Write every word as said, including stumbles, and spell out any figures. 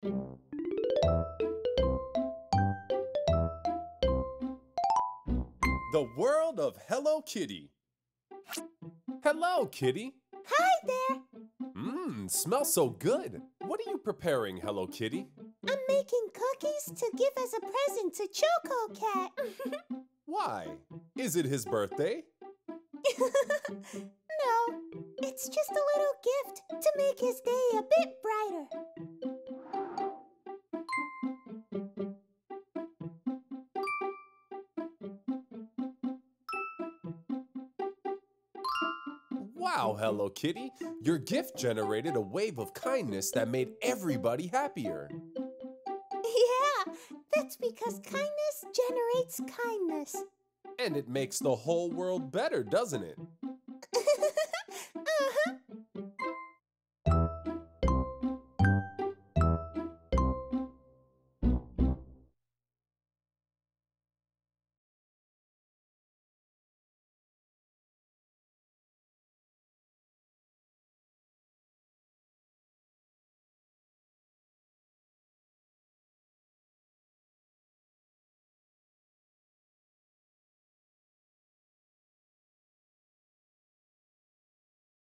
The world of Hello Kitty. Hello, Kitty. Hi there. Mmm, smells so good. What are you preparing, Hello Kitty? I'm making cookies to give as a present to Choco Cat. Why? Is it his birthday? No, it's just a little gift to make his day a bit brighter. Wow, Hello Kitty, your gift generated a wave of kindness that made everybody happier. Yeah, that's because kindness generates kindness. And it makes the whole world better, doesn't it? Uh-huh.